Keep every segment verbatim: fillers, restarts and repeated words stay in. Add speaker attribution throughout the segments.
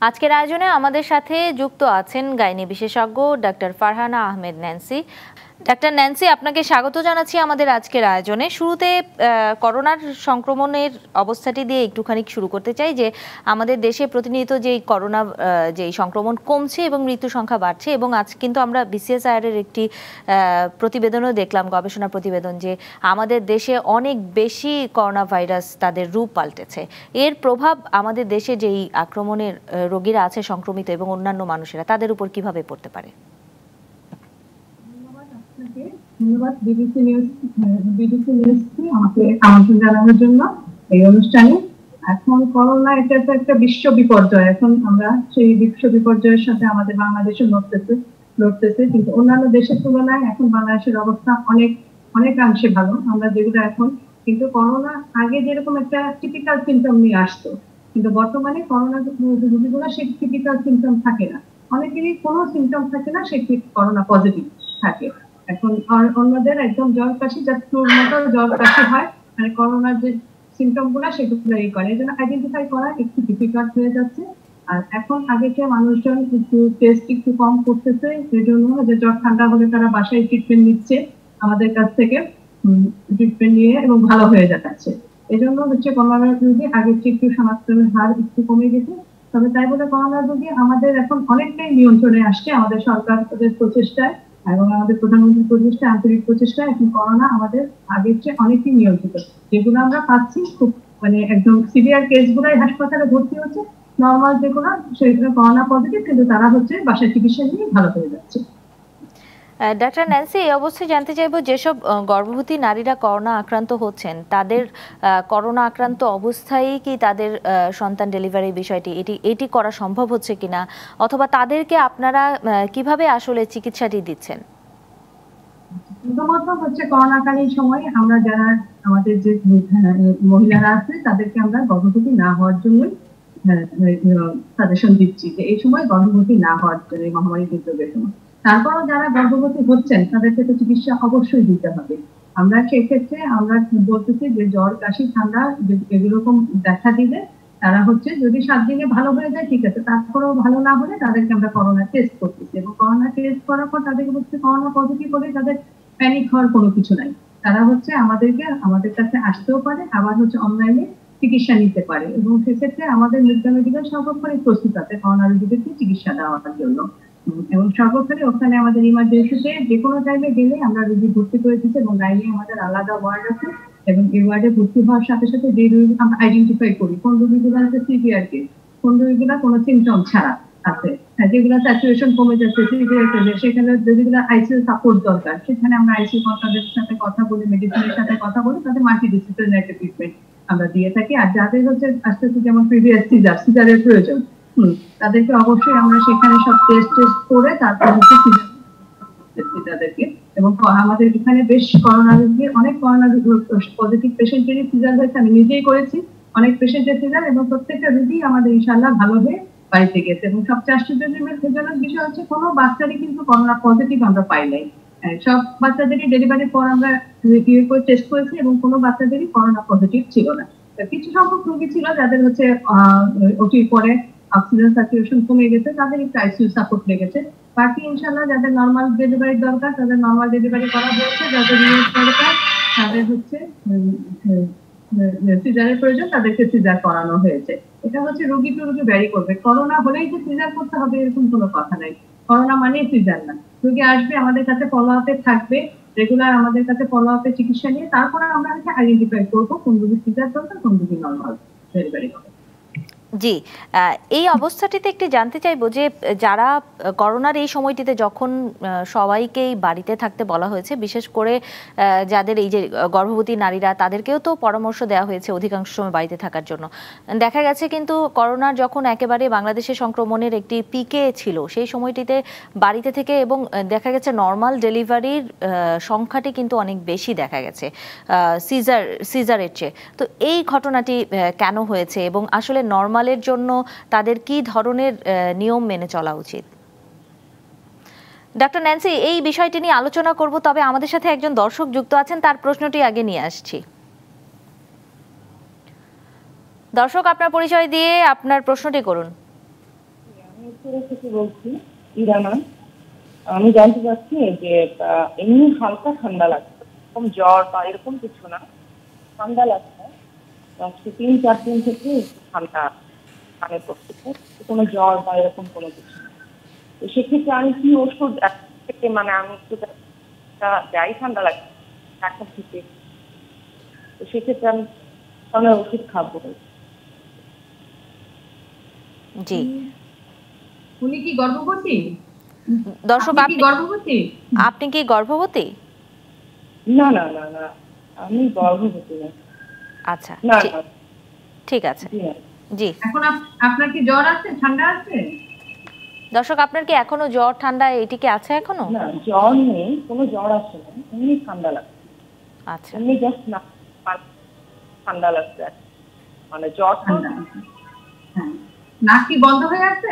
Speaker 1: আজকের আয়োজনে আমাদের সাথে যুক্ত আছেন গাইনি বিশেষজ্ঞ doctor Farhana Ahmed Nancy. Doctor Nancy, আপনাকে স্বাগত জানাচ্ছি আমাদের আজকের আয়োজনে। শুরুতে করোনার সংক্রমণের অবস্থাটি দিয়ে একটুখানি শুরু করতে চাই যে আমাদের দেশে প্রতিনিয়ত যে করোনা যে সংক্রমণ কমছে এবং মৃত্যু সংখ্যা বাড়ছে, এবং আজ কিন্তু আমরা বিসিএসআইআর এর একটি প্রতিবেদনও দেখলাম, গবেষণা প্রতিবেদন, যে আমাদের দেশে অনেক বেশি করোনা ভাইরাস তাদের রূপ পাল্টেছে। এর প্রভাব আমাদের দেশে যেই আক্রমণের রোগীরা আছে সংক্রমিত এবং অন্যান্য মানুষেরা, তাদের উপর কিভাবে পড়তে পারে?
Speaker 2: ধন্যবাদ বিবিসি নিউজ বিবিসি নিউজকে আমাকে আমন্ত্রণ জানানোর জন্য এই অনুষ্ঠানে। এখন করোনা এটা তো একটা বিশ্ব বিপর্যয়, এখন আমরা সেই বিশ্ব বিপর্যয়ের সাথে আমাদের বাংলাদেশে লড়তেছে লড়তেছে কিন্তু অন্যান্য দেশের তুলনায় এখন বাংলাদেশের অবস্থা অনেক অনেকাংশে ভালো। আমরা যেগুলো এখন, কিন্তু করোনা আগে যেরকম একটা টিপিক্যাল সিমটম নিয়ে আসতো, কিন্তু বর্তমানে করোনা রোগীগুলো সেই টিপিক্যাল সিমটম থাকে না, অনেকেরই কোনো সিমটম থাকে না, সে করোনা পজিটিভ থাকে। এখন অন্যদের একদম জ্বর কাশি, যা ফ্লুর মতো জ্বর কাশি হয়, মানে করোনার যে সিমটম গুলা সেগুলো এই করে, এই জন্য আইডেন্টিফাই করা একটু ডিফিকাল্ট হয়ে যাচ্ছে। আর এখন আগেকে মানুষজন একটু টেস্ট একটু কম করতেছে, সেই জন্য যে জ্বর ঠান্ডা হলে তারা বাসায় ট্রিটমেন্ট নিচ্ছে আমাদের কাছ থেকে, ট্রিটমেন্ট নিয়ে এবং ভালো হয়ে যাচ্ছে। এই জন্য হচ্ছে করোনা রোগী আগের চেয়ে একটু শনাক্তের হার একটু কমে গেছে। তবে তাই বলে করোনা রোগী আমাদের এখন অনেকটাই নিয়ন্ত্রণে আসছে আমাদের সরকারের প্রচেষ্টায় এবং আমাদের প্রধানমন্ত্রীর প্রচেষ্টা, আন্তরিক প্রচেষ্টা। এখন করোনা আমাদের আগের চেয়ে অনেকই নিয়ন্ত্রিত। যেগুলো আমরা পাচ্ছি খুব মানে একদম সিভিয়ার কেসগুলাই হাসপাতালে ভর্তি হচ্ছে, নর্মাল যেগুলো সেগুলো করোনা পজিটিভ কিন্তু তারা হচ্ছে বাসায় চিকিৎসা নিয়ে ভালো হয়ে যাচ্ছে।
Speaker 1: ডাক্তার ন্যান্সি, এই অবস্থায় জানতে চাইবো, যেসব গর্ভবতী নারীরা করোনা আক্রান্ত হচ্ছেন, তাদের করোনা আক্রান্ত অবস্থায় কি তাদের সন্তান ডেলিভারি বিষয়টি এটি এটি করা সম্ভব হচ্ছে কিনা, অথবা তাদেরকে আপনারা কিভাবে আসলে চিকিৎসাটি দিচ্ছেন?
Speaker 2: প্রথমত হচ্ছে করোনাকালীন সময় আমরা যারা আমাদের যে মহিলারা আছে তাদেরকে আমরা গর্ভবতী না হওয়ার জন্য সাজেশন দিচ্ছি যে এই সময় গর্ভবতী না হওয়ার জন্য, এই মহামারী দুর্যোগের সময়। তারপরও যারা গর্ভবতী হচ্ছেন তাদেরকে তো চিকিৎসা অবশ্যই দিতে হবে। আমরা সেক্ষেত্রে আমরা বলতেছি যে জ্বর কাশি ঠান্ডা এরকম দেখা দিলে তারা হচ্ছে যদি সাত দিনে ভালো হয়ে যায় ঠিক আছে, তারপরেও ভালো না হলে তাদেরকে আমরা করোনা টেস্ট করতেছি, এবং করোনা টেস্ট করার পর তাদেরকে হচ্ছে করোনা পজিটিভ হলে তাদের প্যানিক হওয়ার কোনো কিছু নাই। তারা হচ্ছে আমাদেরকে আমাদের কাছে আসতেও পারে, আবার হচ্ছে অনলাইনে চিকিৎসা নিতে পারে, এবং সেক্ষেত্রে আমাদের মেডিকেল সর্বক্ষণই প্রস্তুত আছে করোনা রোগীদেরকে চিকিৎসা দেওয়ার জন্য। এবং সর্বক্ষণে ওখানে আমাদের ইমার্জেন্সিতে যে কোনো টাইমে গেলে আমরা রোগী ভর্তি করে দিচ্ছি, এবং গাইলে আমাদের আলাদা ওয়ার্ড আছে, এবং এই ওয়ার্ডে ভর্তি হওয়ার সাথে সাথে যে রোগী আমরা আইডেন্টিফাই করি কোন রোগীগুলো আছে সিভিয়ার কেস, কোন রোগীগুলো কোনো সিমটম ছাড়া আছে, যেগুলো স্যাচুরেশন কমে যাচ্ছে সিভিয়ার কেসে, সেখানে যেগুলো আইসিইউ সাপোর্ট দরকার সেখানে আমরা আইসিইউ কর্তাদের সাথে কথা বলি, মেডিসিনের সাথে কথা বলি, তাদের মাল্টিডিসিপ্লিনারি একটা ট্রিটমেন্ট আমরা দিয়ে থাকি। আর যাদের হচ্ছে আস্তে আস্তে যেমন প্রিভিয়াস সিজার সিজারের প্রয়োজন, হম তাদেরকে অবশ্যই আমরা সেখানে সব টেস্ট টেস্ট করে তারপর হচ্ছে তাদেরকে, এবং আমাদের এখানে বেশ করোনা রোগী অনেক করোনা পজিটিভ পেশেন্টেরই সিজার হয়েছে, আমি নিজেই করেছি অনেক পেশেন্টের সিজার, এবং প্রত্যেকটা রোগী আমাদের ইনশাআল্লাহ ভালো হয়ে বাড়িতে গেছে। এবং সবচেয়ে আশ্চর্যজনক বিষয় হচ্ছে কোনো বাচ্চারই কিন্তু করোনা পজিটিভ আমরা পাই নাই। সব বাচ্চাদেরই ডেলিভারির পর আমরা রিভিউ করে টেস্ট করেছি এবং কোনো বাচ্চাদেরই করোনা পজিটিভ ছিল না। কিছু সংখ্যক রোগী ছিল যাদের হচ্ছে ওটির পরে অক্সিজেন স্যাচুরেশন কমে গেছে, তাদের একটু আইসিইউ সাপোর্ট লেগেছে। বাকি ইনশাআল্লাহ যাদের নর্মাল ডেলিভারি দরকার তাদের নর্মাল ডেলিভারি করা হয়েছে, যাদের রিলিজ দরকার তাদের হচ্ছে সিজারের প্রয়োজন তাদেরকে সিজার করানো হয়েছে। এটা হচ্ছে রোগী টু রোগী ভ্যারি করবে। করোনা হলেই যে সিজার করতে হবে এরকম কোনো কথা নাই, করোনা মানেই সিজার না। রোগী আসবে আমাদের কাছে ফলো আপে থাকবে, রেগুলার আমাদের কাছে ফলো আপে চিকিৎসা নিয়ে তারপরে আমরা আইডেন্টিফাই করবো কোন রোগী সিজার দরকার, কোন রোগী নর্মাল ডেলিভারি হবে।
Speaker 1: জি, এই অবস্থাটিতে একটু জানতে চাইবো যে যারা করোনার এই সময়টিতে যখন সবাইকেই বাড়িতে থাকতে বলা হয়েছে, বিশেষ করে যাদের এই যে গর্ভবতী নারীরা, তাদেরকেও তো পরামর্শ দেওয়া হয়েছে অধিকাংশ সময় বাড়িতে থাকার জন্য। দেখা গেছে কিন্তু করোনার যখন একেবারে বাংলাদেশে সংক্রমণের একটি পিকে ছিল সেই সময়টিতে বাড়িতে থেকে, এবং দেখা গেছে নর্মাল ডেলিভারির সংখ্যাটি কিন্তু অনেক বেশি দেখা গেছে সিজার সিজারের চেয়ে। তো এই ঘটনাটি কেন হয়েছে, এবং আসলে নর্মাল এর জন্য তাদের কি ধরনের নিয়ম মেনে চলা উচিত? ডক্টর ন্যান্সি, এই বিষয়টি নিয়ে আলোচনা করব, তবে আমাদের সাথে একজন দর্শক যুক্ত আছেন, তার প্রশ্নটি আগে নিয়ে আসছি। দর্শক, আপনার পরিচয় দিয়ে আপনার প্রশ্নটি করুন।
Speaker 3: মিরপুর থেকে বলছি, ইরানা। আমি জানতে চাচ্ছি যে এমনি হালকা ঠান্ডা লাগছে, এরকম জ্বর বা এরকম কিছু না, ঠান্ডা লাগছে আজকে তিন চার দিন থেকে ঠান্ডা কানে পড়তেছে, কোনো জ্বর বা এরকম কোনো কিছু না। তো সেক্ষেত্রে আমি কি ওষুধ থেকে মানে আমি একটু যাই ঠান্ডা লাগছে এখন থেকে, তো সেক্ষেত্রে আমি তাহলে ওষুধ খাবো?
Speaker 1: জি,
Speaker 2: উনি কি গর্ভবতী?
Speaker 1: দর্শক
Speaker 2: আপনি কি গর্ভবতী?
Speaker 1: আপনি কি গর্ভবতী?
Speaker 3: না না না না, আমি গর্ভবতী না।
Speaker 1: আচ্ছা,
Speaker 3: না
Speaker 1: ঠিক-
Speaker 3: না,
Speaker 1: ঠিক আছে।
Speaker 3: জি না।
Speaker 1: জি,
Speaker 2: এখন আপ- আপনার কি জ্বর আছে, ঠান্ডা আছে?
Speaker 1: দর্শক আপনার কি এখনো জ্বর ঠান্ডা এটি কি আছে এখনো?
Speaker 3: না, জ্বর নেই, কোনো জ্বর আসে না, এমনি ঠান্ডা লাগছে,
Speaker 1: আচ্ছা,
Speaker 3: এমনি জাস্ট না ঠান্ডা লাগছে আর কি। মানে জ্বর তো
Speaker 2: ঠান্ডা আছে। হ্যাঁ, নাক কি বন্ধ হয়ে আছে?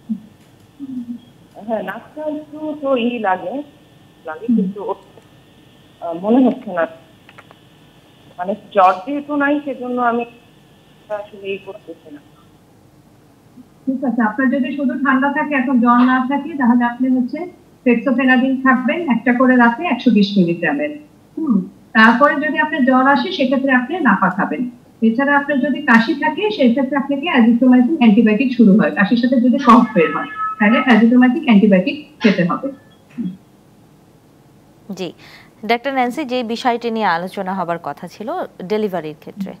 Speaker 3: হ্যাঁ, নাকটা একটু তো ই লাগে লাগে কিন্তু আহ, মনে হচ্ছে না, মানে জ্বর যেহেতু নাই সেজন্য আমি আসলে ই করতেছি না।
Speaker 2: ঠিক আছে, আপনার যদি শুধু ঠান্ডা থাকে, এখন জ্বর না থাকে, তাহলে আপনি হচ্ছে ফেক্সোফেনাডিন খাবেন একটা করে রাতে একশো বিশ মিলিগ্রামের। হুম তারপরে যদি আপনার জ্বর আসে সেক্ষেত্রে আপনি নাপা খাবেন। এছাড়া আপনার যদি কাশি থাকে সেক্ষেত্রে আপনাকে অ্যাজিথ্রোমাইসিন অ্যান্টিবায়োটিক শুরু হয়, কাশির সাথে যদি কফ বের হয় তাহলে অ্যাজিথ্রোমাইসিন অ্যান্টিবায়োটিক খেতে হবে।
Speaker 1: জি। ডাক্তার ন্যান্সি, যে বিষয়টি নিয়ে আলোচনা হবার কথা ছিল ডেলিভারির ক্ষেত্রে।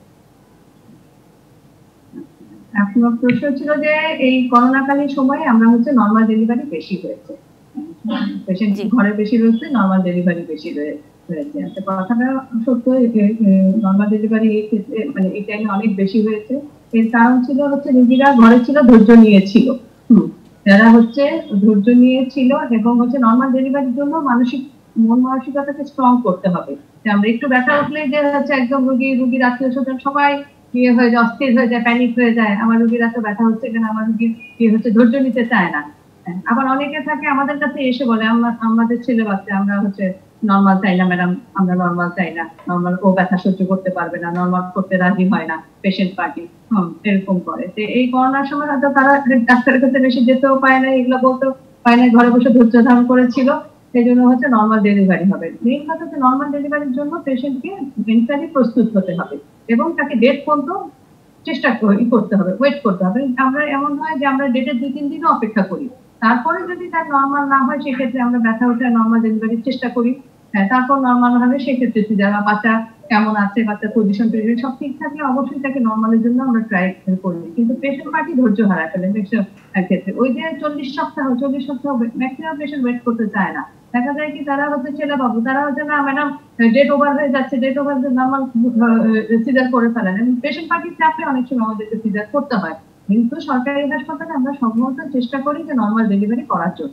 Speaker 2: আপনার প্রশ্ন ছিল যে এই করোনাকালীন সময়ে আমরা হচ্ছে নর্মাল ডেলিভারি বেশি হয়েছে, পেশেন্ট
Speaker 1: জি।
Speaker 2: ঘরে বেশি রয়েছে, নর্মাল ডেলিভারি বেশি হয়েছে। একটা কথাটা সত্য, নর্মাল ডেলিভারি এই ক্ষেত্রে মানে এই টাইমে অনেক বেশি হয়েছে। এর কারণ ছিল হচ্ছে রোগীরা ঘরে ছিল, ধৈর্য নিয়েছিল। হুম যারা হচ্ছে ধৈর্য নিয়েছিল এবং হচ্ছে নর্মাল ডেলিভারির জন্য মানসিক মন মানসিকতাকে স্ট্রং করতে হবে। যে আমরা একটু ব্যথা উঠলে যে হচ্ছে একদম রোগী রোগীর আত্মীয় স্বজন সবাই ইয়ে হয়ে যায়, অস্থির হয়ে যায়, প্যানিক হয়ে যায়, আমার রোগীর এত ব্যথা হচ্ছে কেন, আমার রোগীর ইয়ে হচ্ছে, ধৈর্য নিতে চায় না। আবার অনেকে থাকে আমাদের কাছে এসে বলে আমরা আমাদের ছেলে বাচ্চা আমরা হচ্ছে নর্মাল চাই না ম্যাডাম, আমরা নর্মাল চাই না, নর্মাল ও ব্যথা সহ্য করতে পারবে না, নর্মাল করতে রাজি হয় না পেশেন্ট পার্টি, হম এরকম করে। তো এই করোনার সময় হয়তো তারা ডাক্তারের কাছে বেশি যেতেও পায় না, এগুলো বলতেও পায় না, ঘরে বসে ধৈর্য ধারণ করেছিল, সেই জন্য হচ্ছে নর্মাল ডেলিভারি হবে। মেইন কথা হচ্ছে নর্মাল ডেলিভারির জন্য পেশেন্টকে মেন্টালি প্রস্তুত হতে হবে এবং তাকে ডেট পর্যন্ত চেষ্টা করতে হবে, ওয়েট করতে হবে। আমরা এমন হয় যে আমরা ডেটের দুই তিন দিনও অপেক্ষা করি, তারপরে যদি তার নর্মাল না হয় সেক্ষেত্রে আমরা ব্যথা উঠে নর্মাল ডেলিভারির চেষ্টা করি। হ্যাঁ তারপর নর্মাল হবে সেক্ষেত্রে যারা বাচ্চা কেমন আছে, বাচ্চার পজিশন টজিশন সব ঠিক থাকলে অবশ্যই তাকে নর্মালের জন্য আমরা ট্রাই করি। কিন্তু পেশেন্ট পার্টি ধৈর্য হারায় ফেলে ক্ষেত্রে, ওই যে চল্লিশ সপ্তাহ চল্লিশ সপ্তাহ ম্যাক্সিমাম পেশেন্ট ওয়েট করতে চায় না। দেখা যায় কি তারা হচ্ছে ছেলে বাবু, তারা হচ্ছে না ম্যাডাম ডেট ওভার হয়ে যাচ্ছে, ডেট ওভার নর্মাল সিজার করে ফেলেন, এবং পেশেন্ট পার্টির চাপে অনেক সময় আমাদেরকে সিজার করতে হয়। কিন্তু সরকারি হাসপাতালে আমরা সম্ভবত চেষ্টা করি যে নর্মাল ডেলিভারি করার জন্য।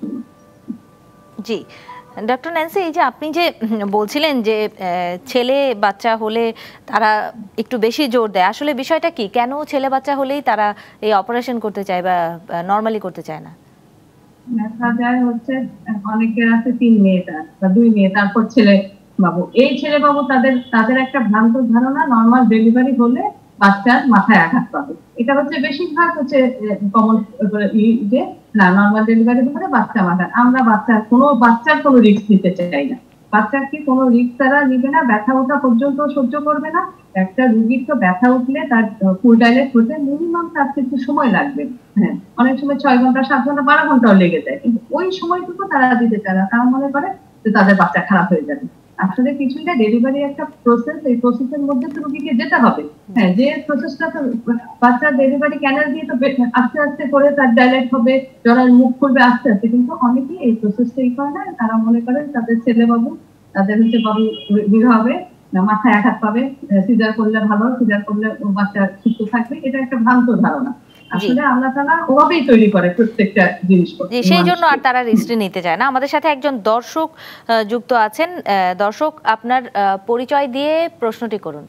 Speaker 1: জি, ডক্টর ন্যান্সি, এই যে আপনি যে বলছিলেন যে ছেলে বাচ্চা হলে তারা একটু বেশি জোর দেয়, আসলে বিষয়টা কি? কেন ছেলে বাচ্চা হলেই তারা এই অপারেশন করতে চায় বা নরমালি করতে চায় না?
Speaker 2: দেখা যায় হচ্ছে অনেকের আছে তিন মেয়েটা বা দুই মেয়ে তারপর ছেলে বাবু, এই ছেলে বাবু তাদের তাদের একটা ভ্রান্ত ধারণা নর্মাল ডেলিভারি হলে বাচ্চার মাথায় আঘাত পাবে। এটা হচ্ছে বেশিরভাগ হচ্ছে কমন যে না নর্মাল ডেলিভারি হলে বাচ্চা মাথায়, আমরা বাচ্চার কোনো বাচ্চার কোনো রিস্ক নিতে চাই না, বাচ্চাকে কোনো রিস্ক তারা নিবে না, ব্যথা ওঠা পর্যন্ত সহ্য করবে না। একটা রোগীর তো ব্যথা উঠলে তার ফুল ডাইলেট হতে মিনিমাম তার কিছু সময় লাগবে, হ্যাঁ অনেক সময় ছয় ঘন্টা সাত ঘন্টা বারো ঘন্টাও লেগে যায়, কিন্তু ওই সময়টুকু তারা দিতে চায় না, তারা মনে করে যে তাদের বাচ্চা খারাপ হয়ে যাবে। আসলে কিছুই না, ডেলিভারি একটা প্রসেস, এই প্রসেসের মধ্যে তো রোগীকে যেতে হবে। হ্যাঁ যে প্রসেসটা তো বাচ্চার ডেলিভারি ক্যানাল দিয়ে তো আস্তে আস্তে করে তার ডাইলেট হবে, জরার মুখ খুলবে আস্তে আস্তে, কিন্তু অনেকেই এই প্রসেসটাই করে না, তারা মনে করে তাদের ছেলে বাবু তাদের হচ্ছে বাবু বিয়ে হবে, মাথায় আঘাত পাবে, সিজার করলে ভালো, সিজার করলে বাচ্চা সুস্থ থাকবে, এটা একটা ভ্রান্ত ধারণা। আসলে আল্লাহ তাআলা ওভাবেই তৈরি করে প্রত্যেকটা জিনিস,
Speaker 1: সেই জন্য আর তারা রিস্ক নিতে চায় না। আমাদের সাথে একজন দর্শক যুক্ত আছেন। দর্শক, আপনার পরিচয় দিয়ে প্রশ্নটি করুন।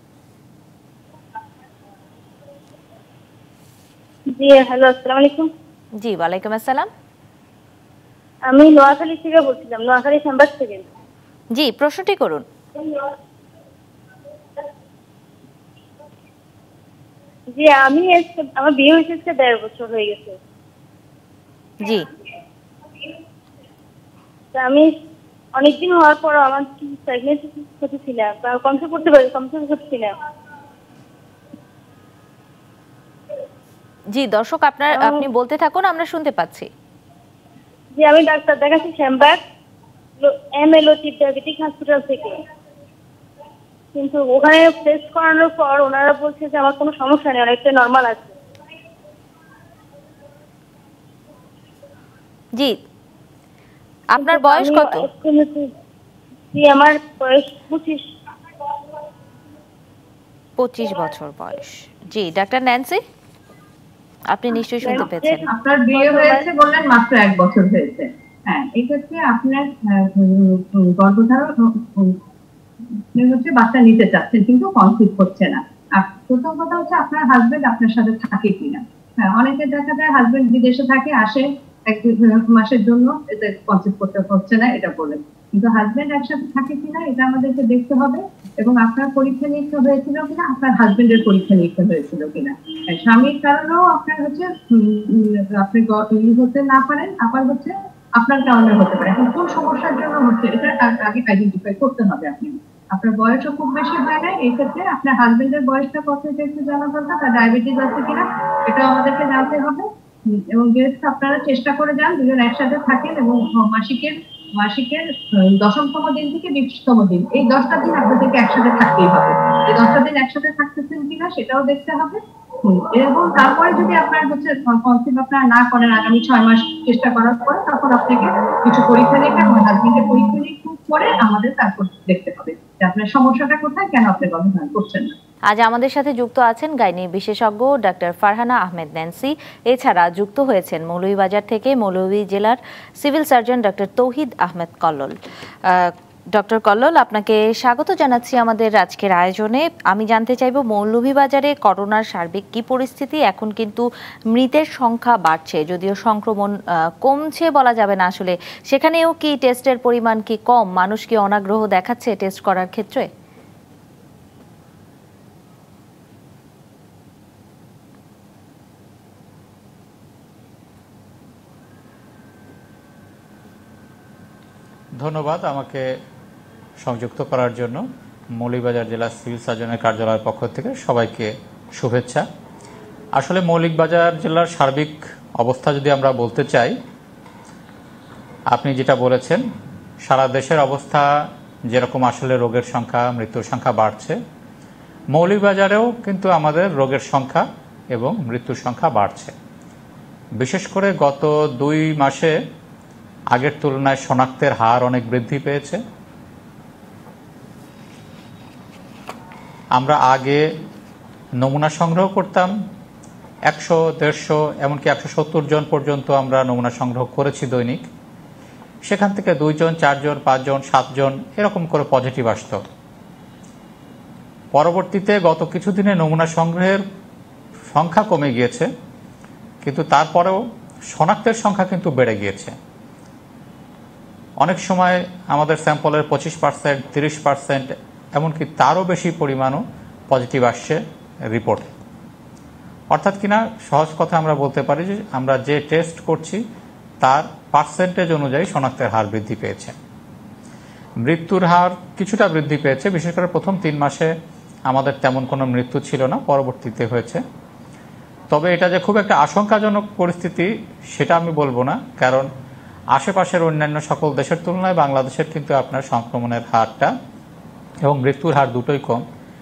Speaker 4: জি হ্যালো, আসসালামু আলাইকুম।
Speaker 1: জি ওয়ালাইকুম আসসালাম।
Speaker 4: আমি নোয়াখালী থেকে বলছিলাম, নোয়াখালী চেম্বার থেকে।
Speaker 1: জি প্রশ্নটি করুন।
Speaker 4: জি আমি আমার বিয়ে হয়েছে দেড় বছর হয়ে গেছে।
Speaker 1: জি,
Speaker 4: তা আমি অনেকদিন হওয়ার পর আমার প্রেগনেন্সি হতেছিলাম বা কনসেপ্ট করতে পারি কনসেপ্ট করছিলাম।
Speaker 1: জি দর্শক আপনার আপনি বলতে থাকুন, আমরা শুনতে পাচ্ছি।
Speaker 4: যে আমি ডাক্তার দেখাচ্ছি Shyambag M L O chief diabetic hospital থেকে, কিন্তু ওখানে টেস্ট করানোর পর ওনারা বলছে যে আমার কোনো সমস্যা নেই, অনেকটা নর্মাল আছে।
Speaker 1: জি, আপনার বয়স কত?
Speaker 4: জি আমার বয়স পঁচিশ।
Speaker 1: পঁচিশ বছর বয়স। জি ডাক্তার ন্যান্সি, আপনি নিশ্চয়ই শুনতে পেয়েছেন।
Speaker 2: আপনার বিয়ে হয়েছে বললেন, মাত্র এক বছর হয়েছে। হ্যাঁ, এক্ষেত্রে আপনার গর্ভধারণ হচ্ছে, বাচ্চা নিতে চাচ্ছেন কিন্তু কনসিভ হচ্ছে না। আর প্রথম কথা হচ্ছে আপনার হাজবেন্ড আপনার সাথে থাকে কিনা। হ্যাঁ, অনেকে দেখা যায় হাজবেন্ড বিদেশে থাকে, আসে এক মাসের জন্য, এতে কনসিভ করতে হচ্ছে না এটা বলেন, কিন্তু হাজবেন্ড একসাথে থাকে কিনা এটা আমাদেরকে দেখতে হবে। এবং আপনার পরীক্ষা নিরীক্ষা হয়েছিল কিনা, আপনার হাজবেন্ডের পরীক্ষা নিরীক্ষা হয়েছিল কিনা। স্বামীর কারণেও আপনার হচ্ছে আপনি হতে না পারেন, আবার হচ্ছে আপনার কারণে হতে পারে। এখন কোন সমস্যার জন্য হচ্ছে এটা আগে আইডেন্টিফাই করতে হবে। আপনি আপনার বয়সও খুব বেশি হয় না, এই ক্ষেত্রে আপনার হাজবেন্ডের বয়সটা কত এটা একটু জানা দরকার, তার ডায়াবেটিস আছে কিনা এটা আমাদেরকে জানতে হবে। এবং যেহেতু আপনারা চেষ্টা করে যান দুজন একসাথে থাকেন, এবং মাসিকের মাসিকের দশমতম দিন থেকে বিশতম দিন, এই দশটা দিন আপনাদেরকে একসাথে থাকতেই হবে। এই দশটা দিন একসাথে থাকতেছেন কিনা সেটাও দেখতে হবে। এবং তারপরে যদি আপনার হচ্ছে কনসিভ আপনারা না করেন আগামী ছয় মাস চেষ্টা করার পরে, তখন আপনাকে কিছু পরীক্ষা নিরীক্ষা, আমার হাজবেন্ডের পরীক্ষা নিরীক্ষা করে আমাদের তারপর দেখতে হবে যে আপনার সমস্যাটা কোথায়, কেন আপনি গর্ভধারণ করছেন না।
Speaker 1: আজ আমাদের সাথে যুক্ত আছেন গাইনি বিশেষজ্ঞ ডাক্তার ফারহানা আহমেদ ন্যান্সি, এছাড়া যুক্ত হয়েছেন মৌলভীবাজার থেকে মৌলভী জেলার civil surgeon doctor Touhid Ahmed Kallol. Doctor Kallol, আপনাকে স্বাগত জানাচ্ছি আমাদের আজকের আয়োজনে। আমি জানতে চাইব মৌলভীবাজারে করোনার সার্বিক কি পরিস্থিতি? এখন কিন্তু মৃতের সংখ্যা বাড়ছে, যদিও সংক্রমণ কমছে বলা যাবে না আসলে, সেখানেও কি টেস্টের পরিমাণ কি কম? মানুষ কি অনাগ্রহ দেখাচ্ছে টেস্ট করার ক্ষেত্রে?
Speaker 5: ধন্যবাদ আমাকে সংযুক্ত করার জন্য। মৌলভীবাজার জেলা সিভিল সার্জনের কার্যালয়ের পক্ষ থেকে সবাইকে শুভেচ্ছা। আসলে মৌলভীবাজার জেলার সার্বিক অবস্থা যদি আমরা বলতে চাই, আপনি যেটা বলেছেন সারা দেশের অবস্থা যেরকম আসলে রোগের সংখ্যা, মৃত্যুর সংখ্যা বাড়ছে, মৌলভীবাজারেও কিন্তু আমাদের রোগের সংখ্যা এবং মৃত্যুর সংখ্যা বাড়ছে। বিশেষ করে গত দুই মাসে আগের তুলনায় শনাক্তের হার অনেক বৃদ্ধি পেয়েছে। আমরা আগে নমুনা সংগ্রহ করতাম একশো দেড়শো এমনকি একশো সত্তর জন পর্যন্ত আমরা নমুনা সংগ্রহ করেছি দৈনিক। সেখান থেকে দুইজন, চারজন, পাঁচজন, সাতজন এরকম করে পজিটিভ আসত। পরবর্তীতে গত কিছুদিনে নমুনা সংগ্রহের সংখ্যা কমে গিয়েছে, কিন্তু তারপরেও শনাক্তের সংখ্যা কিন্তু বেড়ে গিয়েছে। অনেক সময় আমাদের স্যাম্পলের পঁচিশ পার্সেন্ট, তিরিশ পার্সেন্ট এমনকি তারও বেশি পরিমাণও পজিটিভ আসছে রিপোর্টে। অর্থাৎ কিনা সহজ কথা আমরা বলতে পারি যে আমরা যে টেস্ট করছি তার পার্সেন্টেজ অনুযায়ী শনাক্তের হার বৃদ্ধি পেয়েছে। মৃত্যুর হার কিছুটা বৃদ্ধি পেয়েছে, বিশেষ করে প্রথম তিন মাসে আমাদের তেমন কোনো মৃত্যু ছিল না, পরবর্তীতে হয়েছে। তবে এটা যে খুব একটা আশঙ্কাজনক পরিস্থিতি সেটা আমি বলবো না, কারণ আশেপাশের অন্যান্য সকল দেশের তুলনায় বাংলাদেশের কিন্তু আপনার সংক্রমণের হারটা এবং মৃত্যুর হার দুটোই কম।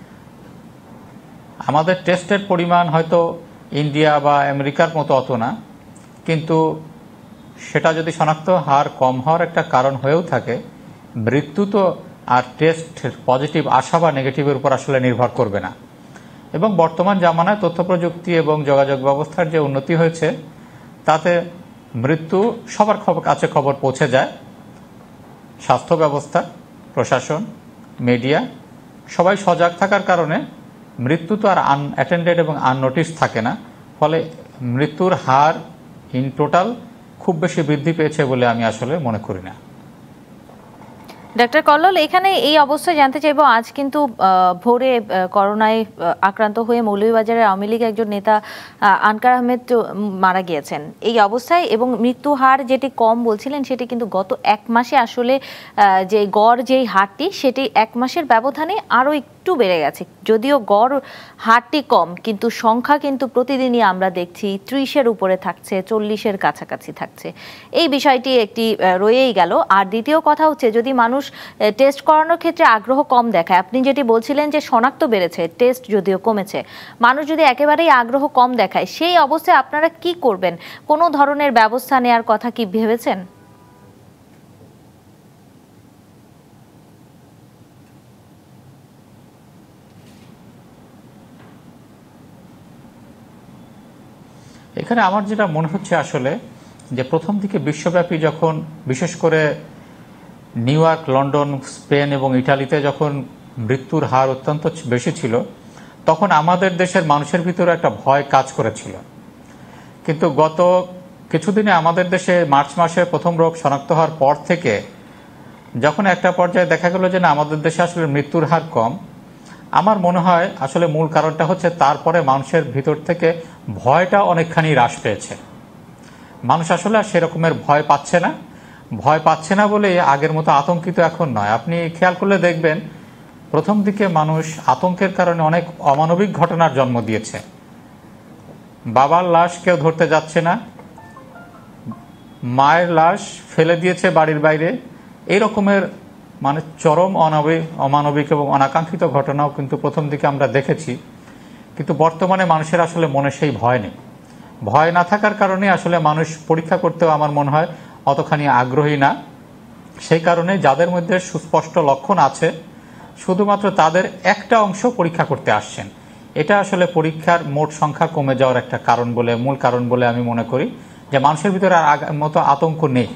Speaker 5: আমাদের টেস্টের পরিমাণ হয়তো ইন্ডিয়া বা আমেরিকার মতো অত না, কিন্তু সেটা যদি শনাক্ত হার কম হওয়ার একটা কারণ হয়েও থাকে, মৃত্যু তো আর টেস্ট পজিটিভ আসা বা নেগেটিভের উপর আসলে নির্ভর করবে না। এবং বর্তমান জামানায় তথ্য প্রযুক্তি এবং যোগাযোগ ব্যবস্থার যে উন্নতি হয়েছে তাতে মৃত্যু সবার খবর কাছে খবর পৌঁছে যায়। স্বাস্থ্য ব্যবস্থা, প্রশাসন, মিডিয়া সবাই সজাগ থাকার কারণে মৃত্যু তো আর আনঅ্যাটেন্ডেড এবং আননোটিস থাকে না। ফলে মৃত্যুর হার ইন টোটাল খুব বেশি বৃদ্ধি পেয়েছে বলে আমি আসলে মনে করি না।
Speaker 1: ডাক্তার কল্লোল, এখানে এই অবস্থায় জানতে চাইবো, আজ কিন্তু ভোরে করোনায় আক্রান্ত হয়ে মৌলভীবাজারের আওয়ামী লীগ একজন নেতা আনকার আহমেদ মারা গিয়েছেন এই অবস্থায়, এবং মৃত্যু হার যেটি কম বলছিলেন সেটি কিন্তু গত এক মাসে আসলে যে গড় যেই হারটি সেটি এক মাসের ব্যবধানে আরো একটু বেড়ে গেছে। যদিও গড় হারটি কম, কিন্তু সংখ্যা কিন্তু প্রতিদিনই আমরা দেখছি ত্রিশের উপরে থাকছে, চল্লিশের কাছাকাছি থাকছে। এই বিষয়টি একটি রয়েই গেল। আর দ্বিতীয় কথা হচ্ছে, যদি মানুষ টেস্ট করানোর ক্ষেত্রে আগ্রহ কম দেখায়, আপনি যেটি বলছিলেন যে শনাক্ত বেড়েছে, টেস্ট যদিও কমেছে, মানুষ যদি একেবারেই আগ্রহ কম দেখায়, সেই অবস্থায় আপনারা কি করবেন? কোনো ধরনের ব্যবস্থা নেওয়ার কথা কি ভেবেছেন?
Speaker 5: এখানে আমার যেটা মনে হচ্ছে আসলে যে প্রথম দিকে বিশ্বব্যাপী যখন বিশেষ করে নিউ ইয়র্ক, লন্ডন, স্পেন এবং ইটালিতে যখন মৃত্যুর হার অত্যন্ত বেশি ছিল, তখন আমাদের দেশের মানুষের ভিতরে একটা ভয় কাজ করেছিল। কিন্তু গত কিছুদিনে আমাদের দেশে মার্চ মাসে প্রথম রোগ শনাক্ত হওয়ার পর থেকে যখন একটা পর্যায়ে দেখা গেল যে না, আমাদের দেশে আসলে মৃত্যুর হার কম, আমার মনে হয় আসলে মূল কারণটা হচ্ছে তারপরে মানুষের ভিতর থেকে ভয়টা অনেকখানি হ্রাস পেয়েছে। মানুষ আসলে আর সেরকমের ভয় পাচ্ছে না। ভয় পাচ্ছে না বলে আগের মতো আতঙ্কিত এখন নয়। আপনি খেয়াল করলে দেখবেন প্রথম দিকে মানুষ আতঙ্কের কারণে অনেক অমানবিক ঘটনার জন্ম দিয়েছে। বাবার লাশ কেউ ধরতে যাচ্ছে না, মায়ের লাশ ফেলে দিয়েছে বাড়ির বাইরে, এই রকমের মানে চরম অনাবিক অমানবিক এবং অনাকাঙ্ক্ষিত ঘটনাও কিন্তু প্রথম দিকে আমরা দেখেছি। কিন্তু বর্তমানে মানুষের আসলে মনে সেই ভয় নেই। ভয় না থাকার কারণে আসলে মানুষ পরীক্ষা করতেও আমার মনে হয় অতখানি আগ্রহী না। সেই কারণে যাদের মধ্যে সুস্পষ্ট লক্ষণ আছে শুধুমাত্র তাদের একটা অংশ পরীক্ষা করতে আসছেন। এটা আসলে পরীক্ষার মোট সংখ্যা কমে যাওয়ার একটা কারণ বলে, মূল কারণ বলে আমি মনে করি, যে মানুষের ভিতরে আর আগের মতো আতঙ্ক নেই।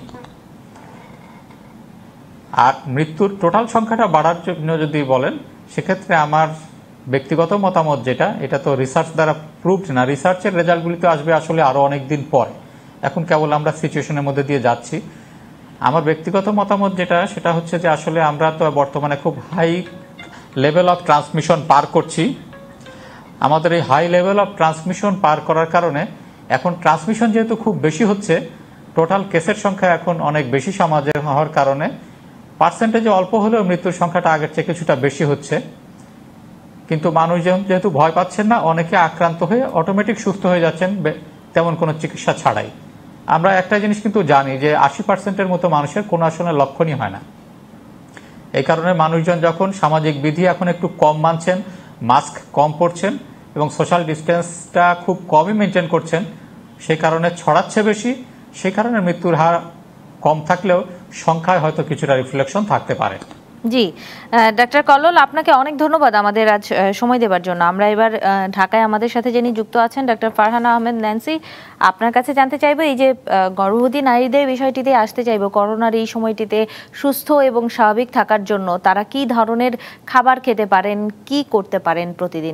Speaker 5: আর মৃত্যুর টোটাল সংখ্যাটা বাড়ার জন্য যদি বলেন, সেক্ষেত্রে আমার ব্যক্তিগত মতামত যেটা, এটা তো রিসার্চ দ্বারা প্রুভড না, রিসার্চের রেজাল্টগুলি তো আসবে আসলে আরও অনেক দিন পর, এখন কেবল আমরা সিচুয়েশনের মধ্যে দিয়ে যাচ্ছি। আমার ব্যক্তিগত মতামত যেটা, সেটা হচ্ছে যে আসলে আমরা তো বর্তমানে খুব হাই লেভেল অফ ট্রান্সমিশন পার করছি। আমাদের এই হাই লেভেল অফ ট্রান্সমিশন পার করার কারণে এখন ট্রান্সমিশন যেহেতু খুব বেশি হচ্ছে, টোটাল কেসের সংখ্যা এখন অনেক বেশি সমাজে হওয়ার কারণে পার্সেন্টেজে অল্প হলেও মৃত্যুর সংখ্যাটা আগের চেয়ে কিছুটা বেশি হচ্ছে। কিন্তু মানুষ যেহেতু ভয় পাচ্ছেন না, অনেকে আক্রান্ত হয়ে অটোমেটিক সুস্থ হয়ে যাচ্ছেন তেমন কোনো চিকিৎসা ছাড়াই। আমরা একটা জিনিস কিন্তু জানি যে আশি পার্সেন্টের মতো মানুষের কোনো আসলে লক্ষণই হয় না। এই কারণে মানুষজন যখন সামাজিক বিধি এখন একটু কম মানছেন, মাস্ক কম পরছেন এবং সোশ্যাল ডিস্টেন্সটা খুব কমই মেনটেন করছেন, সেই কারণে ছড়াচ্ছে বেশি। সেই কারণে মৃত্যুর হার কম থাকলেও সংখ্যায় হয়তো কিছুটা রিফ্লেকশন থাকতে পারে।
Speaker 1: জি, ডাক্তার কল্লোল, আপনাকে অনেক ধন্যবাদ আমাদের আজ সময় দেওয়ার জন্য। আমরা এবার ঢাকায় আমাদের সাথে যিনি যুক্ত আছেন, ডাক্তার ফারহানা আহমেদ ন্যান্সি, আপনার কাছে জানতে চাইবো, এই যে গর্ভবতী নারীদের বিষয়টিতে আসতে চাইবো, করোনার এই সময়টিতে সুস্থ এবং স্বাভাবিক থাকার জন্য তারা কি ধরনের খাবার খেতে পারেন, কি করতে পারেন প্রতিদিন?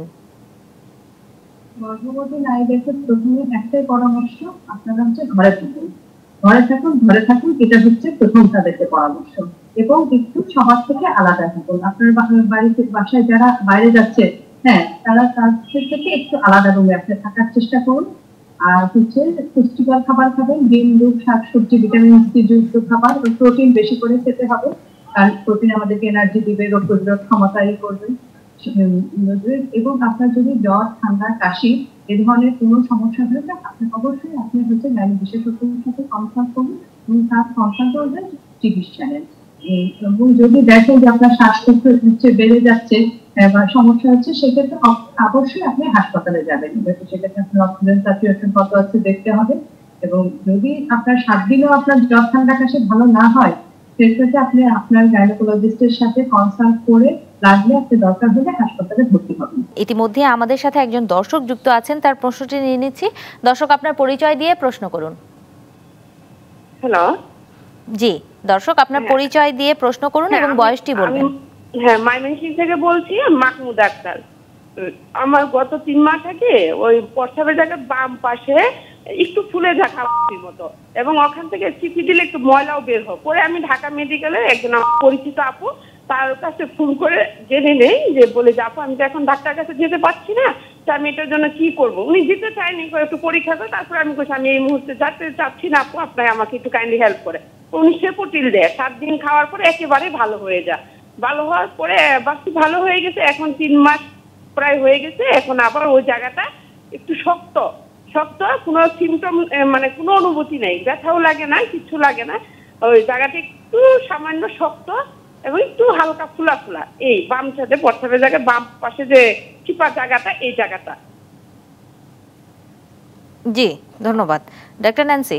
Speaker 2: গর্ভবতী নারীদেরকে প্রথমে একটাই পরামর্শ, আপনারা হচ্ছে ঘরে থাকুন, ঘরে থাকুন ঘরে থাকুন এটা হচ্ছে প্রথম তাদেরকে পরামর্শ। এবং একটু সবার থেকে আলাদা থাকুন। আপনার বাড়িতে বাসায় যারা বাইরে যাচ্ছে, হ্যাঁ, তারা তাদের থেকে একটু আলাদা রুমে আপনি থাকার চেষ্টা করুন। আর হচ্ছে পুষ্টিকর খাবার খাবেন, ডিম, দুধ, শাকসবজি, ভিটামিন সি যুক্ত খাবার, প্রোটিন বেশি করে খেতে হবে, কারণ প্রোটিন আমাদেরকে এনার্জি দিবে, রোগ প্রতিরোধ ক্ষমতাই করবে। এবং আপনার যদি জ্বর, ঠান্ডা, কাশি এ ধরনের কোনো সমস্যা হলে আপনি অবশ্যই আপনি হচ্ছে গাইনি বিশেষজ্ঞের সাথে কনসাল্ট করুন এবং তার কনসাল্ট করবেন চিকিৎসা নেন। এবং যদি দেখেন যে আপনার শ্বাসকষ্ট হচ্ছে, বেড়ে যাচ্ছে বা সমস্যা হচ্ছে, সেক্ষেত্রে অবশ্যই আপনি হাসপাতালে যাবেন। সেক্ষেত্রে আপনার অক্সিজেন স্যাচুরেশন কত আছে দেখতে হবে। এবং যদি আপনার সাত দিনেও আপনার জ্বর, ঠান্ডা, কাশি ভালো না হয়, সেক্ষেত্রে আপনি আপনার গাইনোকোলজিস্টের সাথে কনসাল্ট করে লাগলে আপনি দরকার হলে হাসপাতালে ভর্তি হবেন।
Speaker 1: ইতিমধ্যে আমাদের সাথে একজন দর্শক যুক্ত আছেন, তার প্রশ্নটি নিয়ে নিচ্ছি। দর্শক, আপনার পরিচয় দিয়ে প্রশ্ন করুন।
Speaker 3: হ্যালো।
Speaker 1: জি দর্শক, আপনার পরিচয় দিয়ে প্রশ্ন করুন এবং বয়সটি বলবেন।
Speaker 3: হ্যাঁ, ময়মনসিংহ থেকে বলছি, মাহমুদ আক্তার। আমার গত তিন মাস আগে ওই প্রস্রাবের জায়গায় বাম পাশে একটু ফুলে যায় খাওয়ার মতো, এবং ওখান থেকে চিঠি দিলে একটু ময়লাও বের হয়। পরে আমি ঢাকা মেডিকেলে একজন আমার পরিচিত আপু, তার কাছে ফোন করে জেনে নেই, যে বলে যে আপু আমি তো এখন ডাক্তার কাছে যেতে পারছি না, তো আমি এটার জন্য কি করবো। উনি যেতে চাইনি, একটু পরীক্ষা করে তারপরে আমি বলছি আমি এই মুহূর্তে যেতে চাচ্ছি না আপু, আপনার আমাকে একটু কাইন্ডলি হেল্প করে। উনি সেপোটিল দেয়, সাত দিন খাওয়ার পরে একেবারে ভালো হয়ে যায়। ভালো হওয়ার পরে বাকি ভালো হয়ে গেছে, এখন তিন মাস প্রায় হয়ে গেছে। এখন আবার ওই জায়গাটা একটু শক্ত শক্ত, কোনো সিমটম মানে কোনো অনুভূতি নেই, ব্যথাও লাগে না, কিছু লাগে না। ওই জায়গাটা একটু সামান্য শক্ত এবং একটু হালকা ফুলা ফুলা, এই বাম সাইডে প্রস্রাবের জায়গায় বাম পাশে যে চিপা জায়গাটা, এই জায়গাটা।
Speaker 1: জি ধন্যবাদ। Doctor Nancy.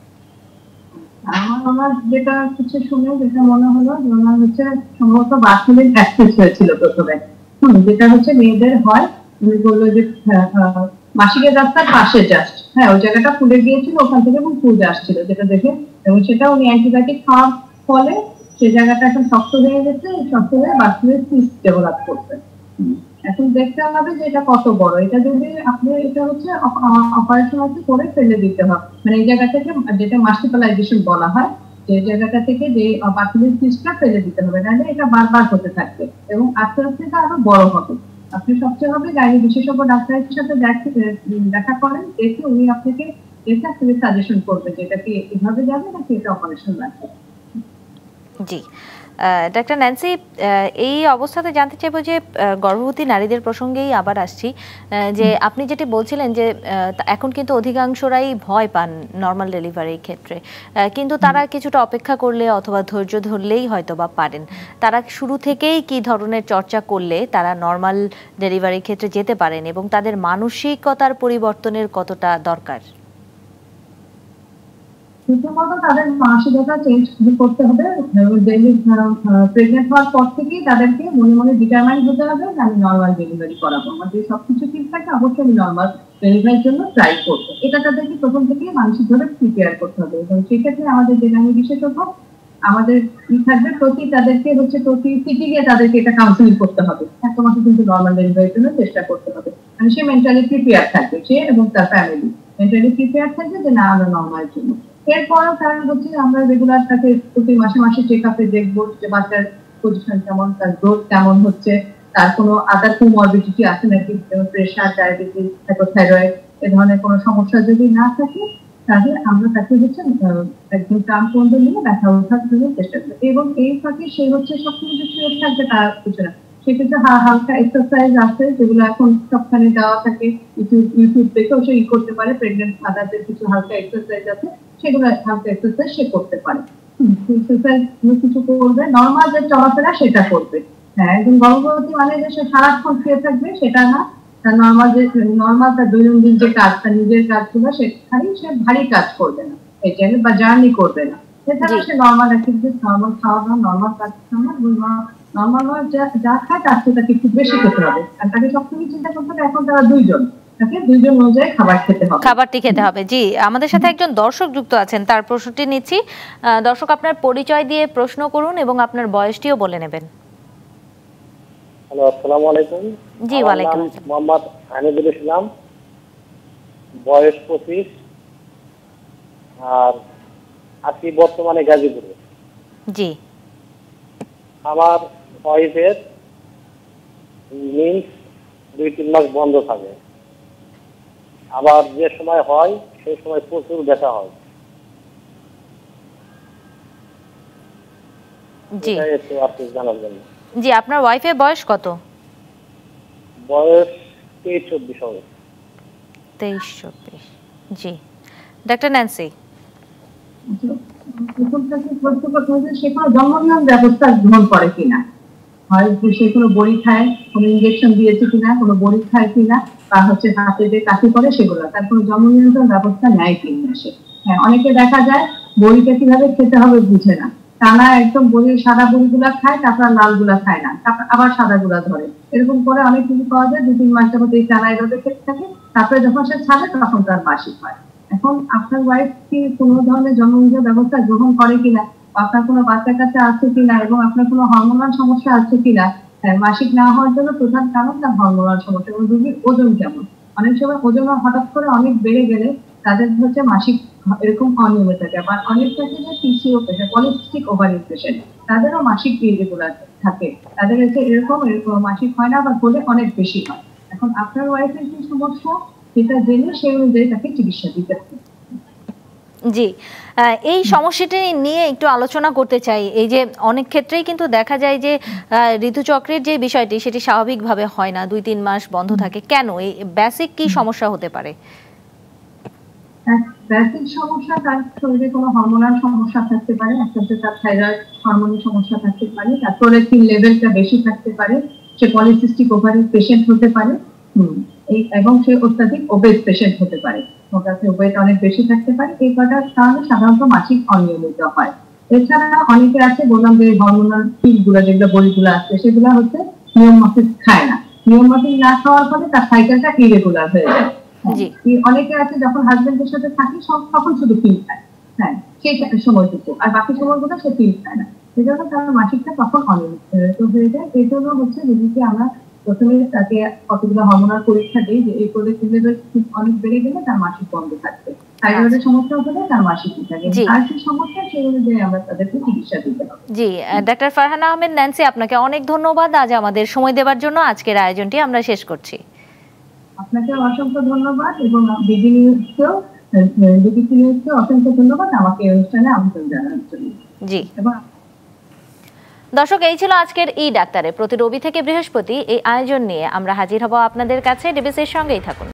Speaker 2: আমার আমার যেটা কিছু শুনে যেটা মনে হলো যে ওনার হচ্ছে সম্ভবত বাথরুমের অ্যাক্সেস হয়েছিল প্রথমে, হুম যেটা হচ্ছে মেয়েদের হয়। উনি বললো যে মাসিকের রাস্তার পাশে জাস্ট, হ্যাঁ ওই জায়গাটা ফুলে গিয়েছিল, ওখান থেকে এবং পুজ আসছিল যেটা দেখে, এবং সেটা উনি অ্যান্টিবায়োটিক খাওয়ার ফলে সেই জায়গাটা এখন শক্ত হয়ে গেছে, শক্ত হয়ে বাথরুমের সিস্ট ডেভেলপ করছে। এখন দেখতে হবে যে এটা কত বড়। এটা যদি আপনি এটা হচ্ছে অপারেশন আছে করে ফেলে দিতে হবে, মানে এই জায়গা থেকে যেটা মাস্টিপালাইজেশন বলা হয়, যে জায়গাটা থেকে যে বাথরুমের সিস্টটা ফেলে দিতে হবে, নাহলে এটা বারবার হতে থাকবে এবং আস্তে আস্তে এটা আরো বড় হবে। আপনি সবচেয়ে হবে গাইনি বিশেষজ্ঞ ডাক্তারের সাথে দেখা করেন, দেখে উনি আপনাকে দেখে আপনাকে সাজেশন করবে যে এটা কি এভাবে যাবে নাকি এটা অপারেশন লাগবে।
Speaker 1: জি ডাক্তার ন্যান্সি, এই অবস্থাতে জানতে চাইবো যে গর্ভবতী নারীদের প্রসঙ্গেই আবার আসছি, যে আপনি যেটি বলছিলেন যে এখন কিন্তু অধিকাংশরাই ভয় পান নর্মাল ডেলিভারির ক্ষেত্রে, কিন্তু তারা কিছুটা অপেক্ষা করলে অথবা ধৈর্য ধরলেই হয়তো বা পারেন। তারা শুরু থেকেই কি ধরনের চর্চা করলে তারা নর্মাল ডেলিভারির ক্ষেত্রে যেতে পারেন এবং তাদের মানসিকতার পরিবর্তনের কতটা দরকার?
Speaker 2: প্রথমত তাদের মানসিকতা চেঞ্জ করতে হবে। প্রেগনেন্ট হওয়ার পর থেকেই তাদেরকে মনে মনে ডিটারমাইন হতে হবে যে আমি নর্মাল ডেলিভারি করাবো, আমার যদি সবকিছু ঠিক থাকে অবশ্যই আমি নর্মাল ডেলিভারির জন্য ট্রাই করবো। এটা তাদেরকে প্রথম থেকেই মানসিকভাবে প্রিপেয়ার করতে হবে, এবং সেক্ষেত্রে আমাদের যে আমি বিশেষজ্ঞ আমাদের ই থাকবে প্রতি তাদেরকে হচ্ছে প্রতি সিটিংয়ে তাদেরকে এটা কাউন্সিলিং করতে হবে, তোমাকে কিন্তু নর্মাল ডেলিভারির জন্য চেষ্টা করতে হবে। মানে সে মেন্টালি প্রিপেয়ার থাকবে, সে এবং তার ফ্যামিলি মেন্টালি প্রিপেয়ার থাকবে যে না আমরা নর্মালের জন্য। এরপরও কারণ হচ্ছে আমরা রেগুলার তাকে প্রতি মাসে মাসে চেক আপে দেখবো যে বাচ্চার পজিশন কেমন, তার গ্রোথ কেমন হচ্ছে, তার কোনো আদার কোমরবিডিটি আছে নাকি, যেমন প্রেশার, ডায়াবেটিস, হাইপোথাইরয়েড, এ ধরনের কোনো সমস্যা যদি না থাকে তাহলে আমরা তাকে হচ্ছে একদম ট্রান্সপন্ড নিয়ে ব্যথা ওঠার জন্য চেষ্টা করি। এবং এই ফাঁকে সে হচ্ছে সবকিছু শুয়ে থাকবে তার কিছু না, সেক্ষেত্রে হালকা এক্সারসাইজ আছে যেগুলো এখন সবখানে দেওয়া থাকে, ইউটিউব ইউটিউব দেখেও সে ই করতে পারে। প্রেগনেন্ট মাদারদের কিছু হালকা এক্সারসাইজ আছে, সেগুলো হালকা এক্সারসাইজ সে করতে পারে। এক্সারসাইজ কিছু করবে, নর্মাল যে চলাফেরা সেটা করবে। হ্যাঁ একদম গর্ভবতী মানে যে সে সারাক্ষণ শুয়ে থাকবে সেটা না, তার নর্মাল যে নর্মাল তার দৈনন্দিন যে কাজ, তার নিজের কাজগুলো সেখানেই সে ভারী কাজ করবে না, এই বা জার্নি করবে না। এছাড়া সে নর্মাল অ্যাক্টিভিটিস, নর্মাল খাওয়া দাওয়া, নর্মাল কাজ নর্মাল যা খায় তার থেকে তাকে একটু বেশি খেতে হবে। আর তাকে সবসময় চিন্তা করতে হবে এখন তারা দুইজন, তাকে দুইজন অনুযায়ী খাবার খেতে হবে,
Speaker 1: খাবারটি খেতে হবে। জি আমাদের সাথে একজন দর্শক যুক্ত আছেন, তার প্রশ্নটি নিচ্ছি। দর্শক আপনার পরিচয় দিয়ে প্রশ্ন করুন এবং আপনার বয়সটিও বলে নেবেন।
Speaker 6: হ্যালো আসসালামু আলাইকুম।
Speaker 1: জি ওয়ালাইকুম আসসালাম।
Speaker 6: মোহাম্মদ হানিদুল ইসলাম, বয়স পঁচিশ, আর আছি বর্তমানে গাজীপুরে।
Speaker 1: জি
Speaker 6: আমার ওয়াইফের মিন্স দুই তিন মাস বন্ধ থাকে, আবার যে সময় হয় সেই সময় প্রচুর ব্যথা হয়।
Speaker 1: জি
Speaker 6: একটু আপনি জানার জন্য।
Speaker 1: জি আপনার ওয়াইফের বয়স কত?
Speaker 6: বয়স তেইশ চব্বিশ হবে।
Speaker 1: তেইশ চব্বিশ। জি ডাক্তার ন্যান্সি।
Speaker 2: সে কোনো জন্মনিয়ম ব্যবস্থা গ্রহণ করে কিনা, হয় সে কোনো বড়ি খায়, কোনো ইঞ্জেকশন দিয়েছে কিনা, কোনো বড়ি খায় কিনা, বা হচ্ছে হাতে যে কাশি করে সেগুলো, তার কোনো জন্ম নিয়ন্ত্রণ ব্যবস্থা নেয় কিনা সে। হ্যাঁ অনেকে দেখা যায় বড়িটা কিভাবে খেতে হবে বুঝে না, টানা একদম বড়ি সাদা বড়িগুলা খায়, তারপর লাল গুলা খায় না, তারপর আবার সাদা গুলা ধরে, এরকম করে অনেক কিছু পাওয়া যায়। দু তিন মাসের মধ্যে এই টানা এভাবে খেতে থাকে, তারপরে যখন সে ছাড়ে তখন তার মাসিক হয়। এখন আপনার ওয়াইফ কি কোনো ধরনের জন্ম নিয়ন্ত্রণ ব্যবস্থা গ্রহণ করে কিনা, আপনার কোনো বাচ্চা কাচ্চা আছে কিনা, এবং আপনার কোনো হরমোনাল সমস্যা আছে কিনা। মাসিক না হওয়ার জন্য প্রধান কারণ তার হরমোনাল সমস্যা, এবং রোগীর ওজন কেমন। অনেক সময় ওজন হঠাৎ করে অনেক বেড়ে গেলে তাদের হচ্ছে মাসিক এরকম অনিয়মিত থাকে। আবার অনেক থাকে যে PCO patient, polycystic ovary patient, তাদেরও মাসিক ইরেগুলার থাকে, তাদের হচ্ছে এরকম এরকম মাসিক হয় না বা হলে অনেক বেশি হয়। এখন আপনার ওয়াইফের কি সমস্যা সেটা জেনে সেই অনুযায়ী তাকে চিকিৎসা দিতে হবে।
Speaker 1: জি, এই সমস্যাটি নিয়ে একটু আলোচনা করতে চাই। এই যে অনেক ক্ষেত্রেই কিন্তু দেখা যায় যে ঋতুচক্রের যে বিষয়টি সেটি স্বাভাবিকভাবে হয় না, দুই তিন মাস বন্ধ থাকে। কেন? এই বেসিক কি সমস্যা হতে পারে?
Speaker 2: বেসিক সমস্যা, তার শরীরে কোনো হরমোনাল সমস্যা থাকতে পারে, একটা হচ্ছে তার থাইরয়েড হরমোনের সমস্যা থাকতে পারে, তার প্রোলেক্টিন লেভেলটা বেশি থাকতে পারে, সে পলিসিস্টিক ওভারি পেশেন্ট হতে পারে, হুম এই এবং সে অত্যাধিক ওবেস পেশেন্ট হতে পারে, ওর কাছে ওয়েট অনেক বেশি থাকতে পারে। এই কটার কারণে সাধারণত মাসিক অনিয়মিত হয়। এছাড়া অনেকে আছে, বললাম যে হরমোনাল পিলগুলো যেগুলো বড়িগুলো আছে সেগুলো হচ্ছে নিয়ম মাফিক খায় না, নিয়ম মাফিক না খাওয়ার ফলে তার সাইকেলটা ইরেগুলার হয়ে যায়। অনেকে আছে যখন হাজবেন্ডের সাথে থাকি তখন শুধু পিল খায়, হ্যাঁ সেই সময়টুকু, আর বাকি সময়গুলো সে পিল খায় না, সেই জন্য তার মাসিকটা তখন অনিয়মিত হয়ে যায়। এই জন্য হচ্ছে রোগীকে আমরা প্রথমে তাকে কতগুলো হরমোনাল পরীক্ষা দিই যে এই প্রোলেক্টিন লেভেল অনেক বেড়ে গেলে তার মাসিক বন্ধ থাকবে, থাইরয়েডের সমস্যা হলে তার মাসিক থাকে, আর কি সমস্যা সেই অনুযায়ী আমরা তাদেরকে চিকিৎসা দিতে হবে।
Speaker 1: জি, ডাক্তার ফারহানা আহমেদ ন্যান্সি, আপনাকে অনেক ধন্যবাদ আজ আমাদের সময় দেওয়ার জন্য। আজকের আয়োজনটি আমরা শেষ করছি।
Speaker 2: আপনাকে অসংখ্য ধন্যবাদ এবং বিডি নিউজকেও বিবিসি নিউজকে অসংখ্য ধন্যবাদ আমাকে এই অনুষ্ঠানে আমন্ত্রণ জানানোর জন্য।
Speaker 1: জি, দর্শক, এই ছিল আজকের ই ডাক্তারে। প্রতি রবি থেকে বৃহস্পতি এই আয়োজন নিয়ে আমরা হাজির হব আপনাদের কাছে। ডিবিসির সঙ্গেই থাকুন।